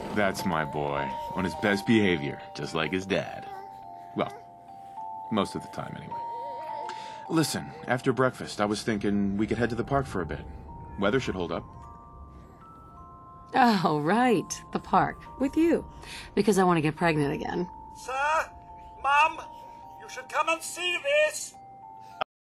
That's my boy. On his best behavior, just like his dad. Well, most of the time, anyway. Listen, after breakfast, I was thinking we could head to the park for a bit. Weather should hold up. Oh, right. The park. With you. Because I want to get pregnant again. Sir? Mum? You should come and see this!